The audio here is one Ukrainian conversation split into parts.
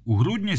У грудні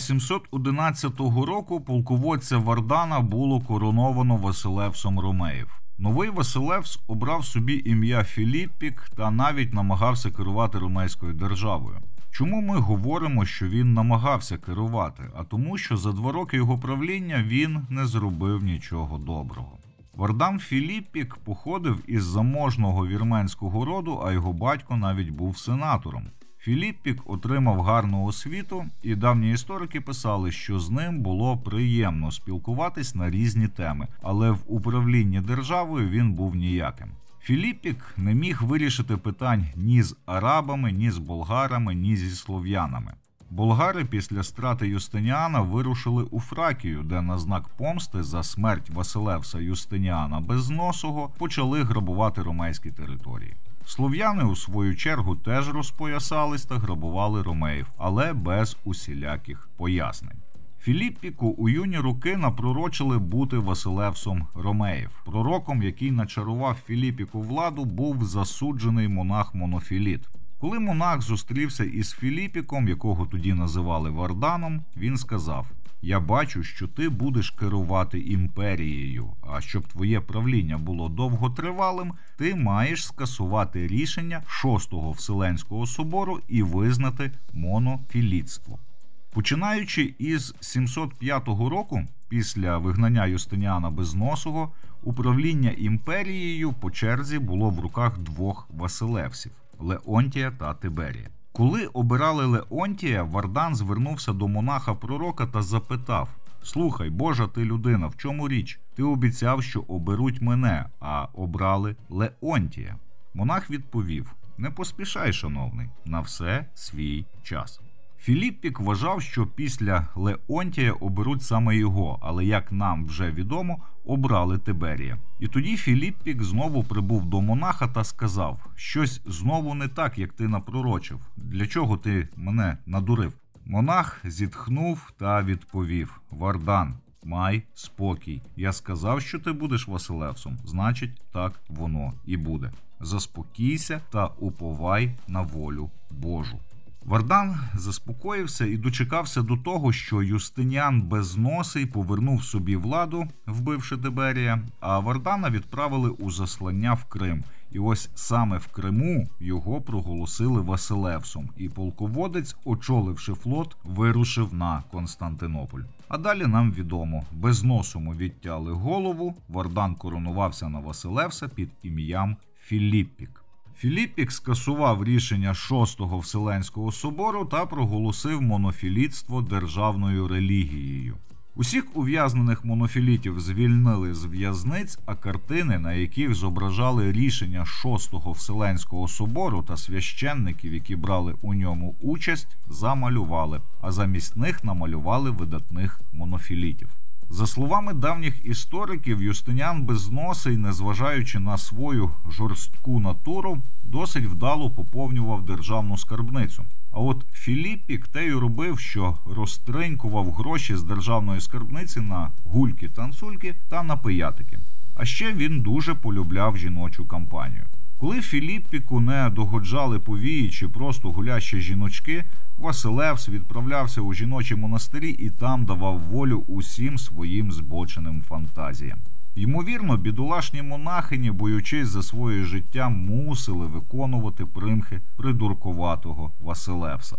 711 року полководця Вардана було короновано Василевсом Ромеїв. Новий Василевс обрав собі ім'я Філіппік та навіть намагався керувати Ромейською державою. Чому ми говоримо, що він намагався керувати? А тому, що за 2 роки його правління він не зробив нічого доброго. Вардан Філіппік походив із заможного вірменського роду, а його батько навіть був сенатором. Філіппік отримав гарну освіту, і давні історики писали, що з ним було приємно спілкуватись на різні теми, але в управлінні державою він був ніяким. Філіппік не міг вирішити питань ні з арабами, ні з болгарами, ні зі слов'янами. Болгари після страти Юстиніана вирушили у Фракію, де на знак помсти за смерть Василевса Юстиніана Безносого почали грабувати ромейські території. Слов'яни, у свою чергу, теж розпоясались та грабували ромеїв, але без усіляких пояснень. Філіппіку у юні роки напророчили бути Василевсом Ромеїв. Пророком, який начарував Філіппіку владу, був засуджений монах Монофіліт. Коли монах зустрівся із Філіппіком, якого тоді називали Варданом, він сказав: «Я бачу, що ти будеш керувати імперією, а щоб твоє правління було довготривалим, ти маєш скасувати рішення Шостого Вселенського собору і визнати монофілітство». Починаючи із 705 року, після вигнання Юстиніана Безносого, управління імперією по черзі було в руках 2 Василевсів – Леонтія та Тиберія. Коли обирали Леонтія, Вардан звернувся до монаха-пророка та запитав: «Слухай, Божа ти людина, в чому річ? Ти обіцяв, що оберуть мене, а обрали Леонтія». Монах відповів: «Не поспішай, шановний, на все свій час». Філіппік вважав, що після Леонтія оберуть саме його, але, як нам вже відомо, обрали Тиберія. І тоді Філіппік знову прибув до монаха та сказав: «Щось знову не так, як ти напророчив. Для чого ти мене надурив?» Монах зітхнув та відповів: «Вардан, май спокій. Я сказав, що ти будеш Василевсом, значить, так воно і буде. Заспокійся та уповай на волю Божу». Вардан заспокоївся і дочекався до того, що Юстиніан Безносий повернув собі владу, вбивши Тиберія, а Вардана відправили у заслання в Крим. І ось саме в Криму його проголосили Василевсом, і полководець, очоливши флот, вирушив на Константинополь. А далі нам відомо: Безносому відтяли голову, Вардан коронувався на Василевса під ім'ям Філіппік. Філіппік скасував рішення Шостого Вселенського собору та проголосив монофілітство державною релігією. Усіх ув'язнених монофілітів звільнили з в'язниць, а картини, на яких зображали рішення Шостого Вселенського собору та священників, які брали у ньому участь, замалювали, а замість них намалювали видатних монофілітів. За словами давніх істориків, Юстиніан Безносий, незважаючи на свою жорстку натуру, досить вдало поповнював державну скарбницю. А от Філіппік те й робив, що розтринькував гроші з державної скарбниці на гульки-танцульки та на пиятики. А ще він дуже полюбляв жіночу кампанію. Коли Філіппіку не догоджали повії чи просто гулящі жіночки, Василевс відправлявся у жіночі монастирі і там давав волю усім своїм збоченим фантазіям. Ймовірно, бідолашні монахині, боючись за своє життя, мусили виконувати примхи придуркуватого Василевса.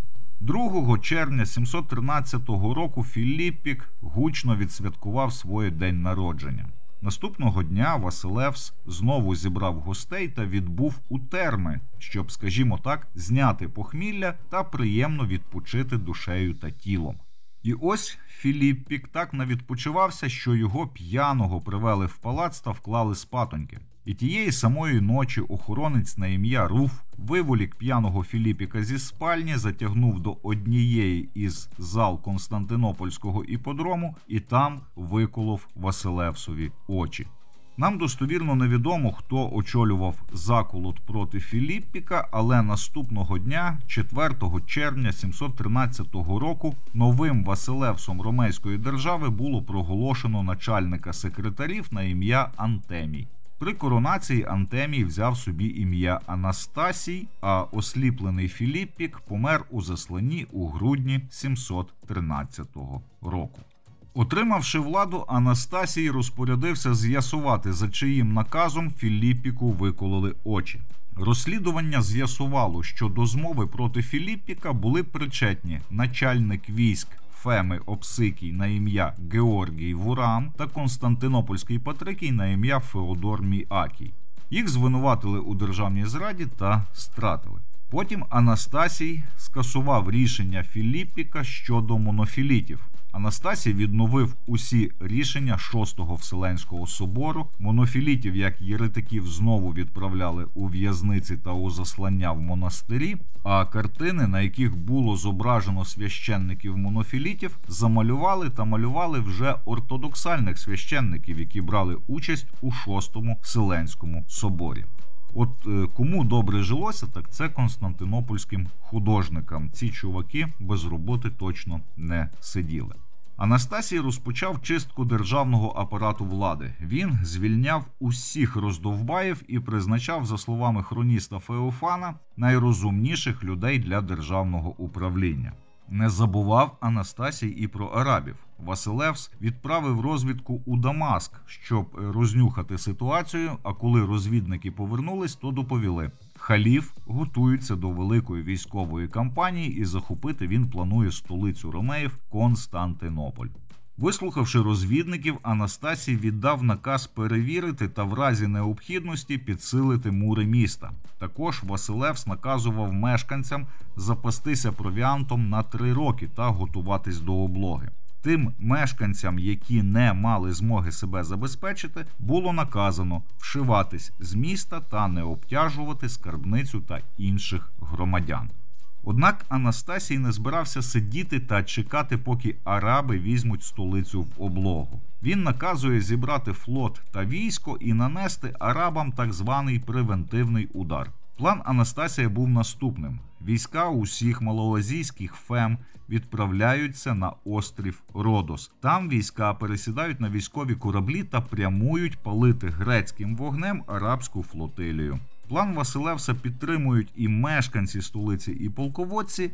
2 червня 713 року Філіппік гучно відсвяткував своє день народження. Наступного дня Василевс знову зібрав гостей та відбув у терми, щоб, скажімо так, зняти похмілля та приємно відпочити душею та тілом. І ось Філіппік так навідпочивався, що його п'яного привели в палац та вклали спатоньки. І тієї самої ночі охоронець на ім'я Руф виволік п'яного Філіппіка зі спальні, затягнув до однієї із зал Константинопольського іподрому і там виколов Василевсові очі. Нам достовірно невідомо, хто очолював заколот проти Філіппіка, але наступного дня, 4 червня 713 року, новим Василевсом Ромейської держави було проголошено начальника секретарів на ім'я Антемій. При коронації Антемій взяв собі ім'я Анастасій, а осліплений Філіппік помер у засланні у грудні 713 року. Отримавши владу, Анастасій розпорядився з'ясувати, за чиїм наказом Філіппіку викололи очі. Розслідування з'ясувало, що до змови проти Філіппіка були причетні начальник військ Феми Опсикій на ім'я Георгій Вурам та Константинопольський патрикій на ім'я Феодор Міакій. Їх звинуватили у державній зраді та стратили. Потім Анастасій скасував рішення Філіппіка щодо монофілітів. Анастасій відновив усі рішення Шостого Вселенського собору. Монофілітів, як єретиків, знову відправляли у в'язниці та у заслання в монастирі, а картини, на яких було зображено священників монофілітів, замалювали та малювали вже ортодоксальних священників, які брали участь у Шостому Вселенському соборі. От кому добре жилося, так це константинопольським художникам. Ці чуваки без роботи точно не сиділи. Анастасій розпочав чистку державного апарату влади. Він звільняв усіх роздовбаїв і призначав, за словами хроніста Феофана, найрозумніших людей для державного управління. Не забував Анастасій і про арабів. Василевс відправив розвідку у Дамаск, щоб рознюхати ситуацію, а коли розвідники повернулись, то доповіли: халіф готується до великої військової кампанії і захопити він планує столицю ромеїв Константинополь. Вислухавши розвідників, Анастасій віддав наказ перевірити та в разі необхідності підсилити мури міста. Також Василевс наказував мешканцям запастися провіантом на 3 роки та готуватись до облоги. Тим мешканцям, які не мали змоги себе забезпечити, було наказано вшиватись з міста та не обтяжувати скарбницю та інших громадян. Однак Анастасій не збирався сидіти та чекати, поки араби візьмуть столицю в облогу. Він наказує зібрати флот та військо і нанести арабам так званий превентивний удар. План Анастасія був наступним. Війська усіх малоазійських фем відправляються на острів Родос. Там війська пересідають на військові кораблі та прямують палити грецьким вогнем арабську флотилію. План Василевса підтримують і мешканці столиці, і полководці,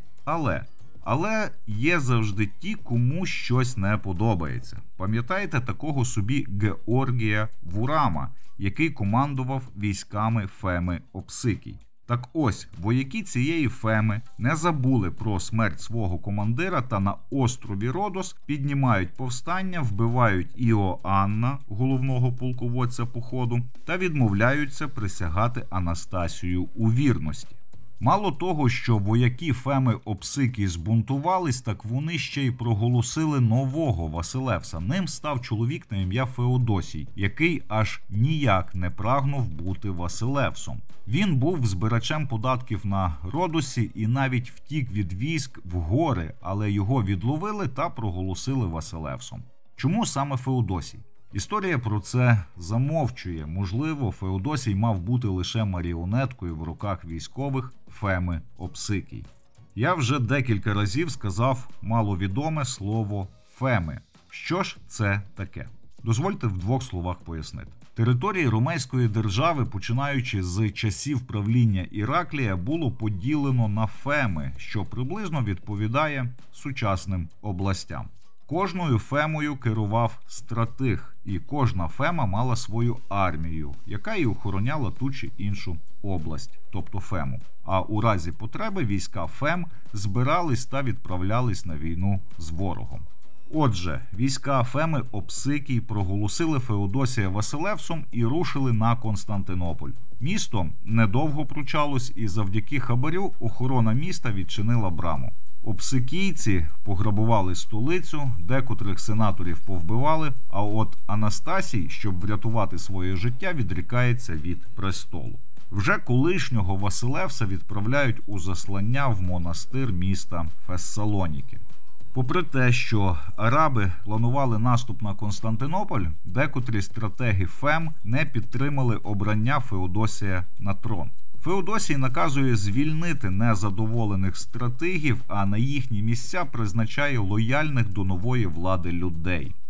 але є завжди ті, кому щось не подобається. Пам'ятаєте такого собі Георгія Вурама, який командував військами Феми Опсикій? Так ось, вояки цієї Феми не забули про смерть свого командира та на острові Родос піднімають повстання, вбивають Іоанна, головного полководця походу, та відмовляються присягати Анастасію у вірності. Мало того, що вояки Феми Опсикій збунтувались, так вони ще й проголосили нового Василевса. Ним став чоловік на ім'я Феодосій, який аж ніяк не прагнув бути Василевсом. Він був збирачем податків на Родосі і навіть втік від військ в гори, але його відловили та проголосили Василевсом. Чому саме Феодосій? Історія про це замовчує. Можливо, Феодосій мав бути лише маріонеткою в руках військових Феми Опсикій. Я вже декілька разів сказав маловідоме слово «феми». Що ж це таке? Дозвольте в 2 словах пояснити. Території Ромейської держави, починаючи з часів правління Іраклія, було поділено на феми, що приблизно відповідає сучасним областям. Кожною фемою керував стратег, і кожна фема мала свою армію, яка й охороняла ту чи іншу область, тобто фему. А у разі потреби війська фем збирались та відправлялись на війну з ворогом. Отже, війська Феми Опсикій проголосили Феодосія Василевсом і рушили на Константинополь. Місто недовго пручалось, і завдяки хабарю охорона міста відчинила браму. Опсикійці пограбували столицю, декотрих сенаторів повбивали, а от Анастасій, щоб врятувати своє життя, відрікається від престолу. Вже колишнього Василевса відправляють у заслання в монастир міста Фессалоніки. Попри те, що араби планували наступ на Константинополь, декотрі стратеги Фем не підтримали обрання Феодосія на трон. Феодосій наказує звільнити незадоволених стратегів, а на їхні місця призначає лояльних до нової влади людей.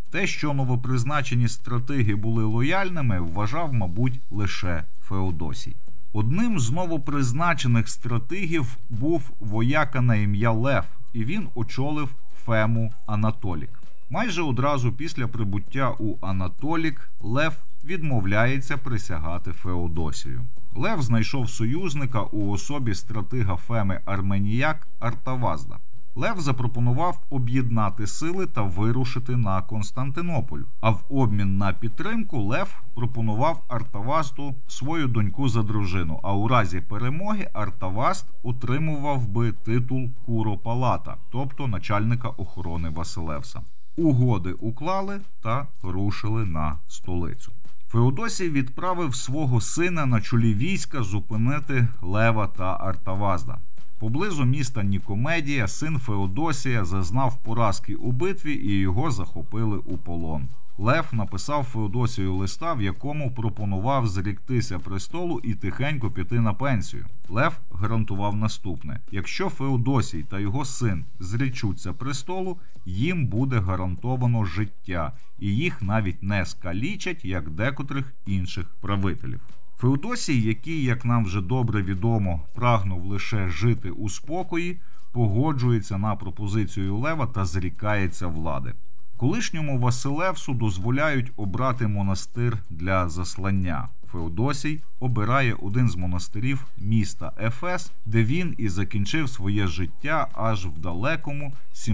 Те, що новопризначені стратеги були лояльними, вважав, мабуть, лише Феодосій. Одним з новопризначених стратегів був вояка на ім'я Лев, і він очолив Фему Анатолік. Майже одразу після прибуття у Анатолік Лев відмовляється присягати Феодосію. Лев знайшов союзника у особі стратега Феми Арменіяк Артавазда. Лев запропонував об'єднати сили та вирушити на Константинополь. А в обмін на підтримку Лев пропонував Артавазду свою доньку за дружину, а у разі перемоги Артавазд отримував би титул Куропалата, тобто начальника охорони Василевса. Угоди уклали та рушили на столицю. Феодосій відправив свого сина на чолі війська зупинити Лева та Артавазда. Поблизу міста Нікомедія син Феодосія зазнав поразки у битві і його захопили у полон. Лев написав Феодосію листа, в якому пропонував зріктися престолу і тихенько піти на пенсію. Лев гарантував наступне: якщо Феодосій та його син зречуться престолу, їм буде гарантовано життя, і їх навіть не скалічать, як декотрих інших правителів. Феодосій, який, як нам вже добре відомо, прагнув лише жити у спокої, погоджується на пропозицію Лева та зрікається влади. Колишньому Василевсу дозволяють обрати монастир для заслання. Феодосій обирає один з монастирів міста Ефес, де він і закінчив своє життя аж в далекому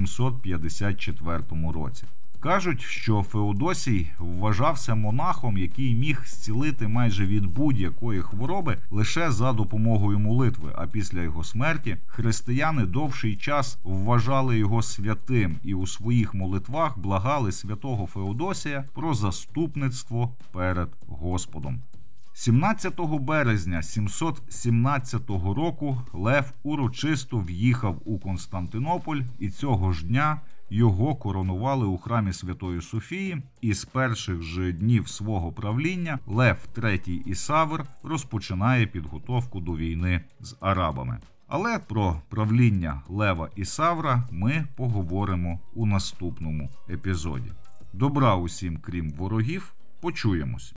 754 році. Кажуть, що Феодосій вважався монахом, який міг зцілити майже від будь-якої хвороби лише за допомогою молитви, а після його смерті християни довший час вважали його святим і у своїх молитвах благали святого Феодосія про заступництво перед Господом. 17 березня 717 року Лев урочисто в'їхав у Константинополь, і цього ж дня його коронували у храмі Святої Софії, і з перших же днів свого правління Лев III Ісавр розпочинає підготовку до війни з арабами. Але про правління Лева Ісавра ми поговоримо у наступному епізоді. Добра усім, крім ворогів, почуємось!